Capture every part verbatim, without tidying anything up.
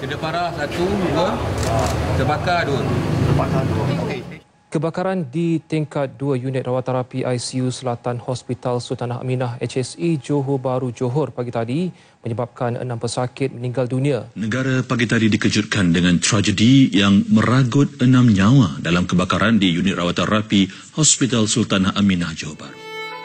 Kena parah satu, dua, terbakar dua. Terbakar dua. Okey. Kebakaran di tingkat dua unit rawatan rapi I C U Selatan Hospital Sultanah Aminah H S E Johor Bahru Johor pagi tadi menyebabkan enam pesakit meninggal dunia. Negara pagi tadi dikejutkan dengan tragedi yang meragut enam nyawa dalam kebakaran di unit rawatan rapi Hospital Sultanah Aminah Johor Bahru.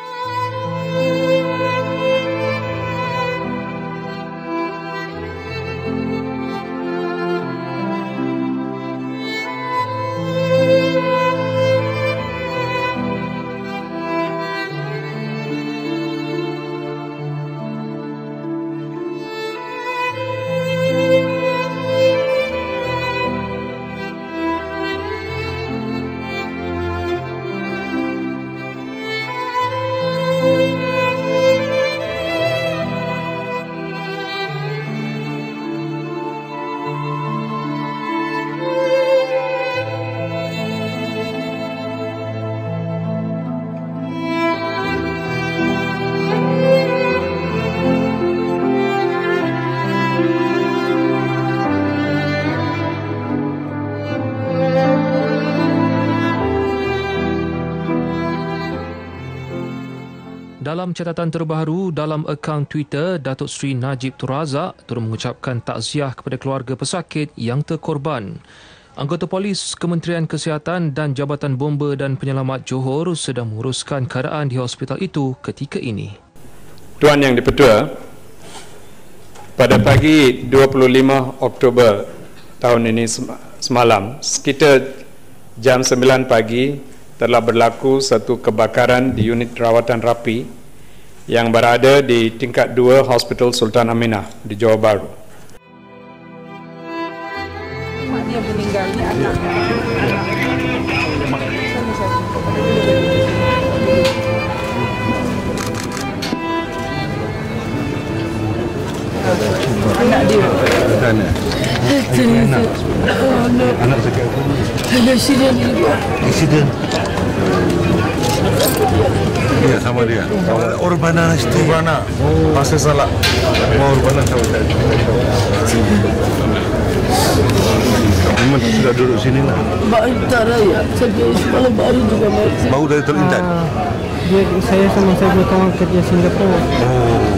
Dalam catatan terbaru dalam akaun Twitter, Datuk Seri Najib Tun Razak turut mengucapkan takziah kepada keluarga pesakit yang terkorban. Anggota polis, Kementerian Kesihatan dan Jabatan Bomba dan Penyelamat Johor sedang menguruskan keadaan di hospital itu ketika ini. Tuan Yang di-Pertua, pada pagi dua puluh lima Oktober tahun ini semalam, sekitar jam sembilan pagi telah berlaku satu kebakaran di unit rawatan rapi yang berada di tingkat dua Hospital Sultan Aminah di Johor Bahru. Mak dia meninggal ni anak. Anak dia. Mana? Anak. Anak sakit apa? Ada accident ni. Accident. Ya, sama dia. Urbana itu. Urbana. Oh, pasal salah. Oh, Urbana tahu saya. Memang sudah duduk sini lah. Baru tak raya. Saya semalam baru juga mati. Baru dari Teluk Intan. Dia, saya sama saya berkawan kerja Singapura. Oh.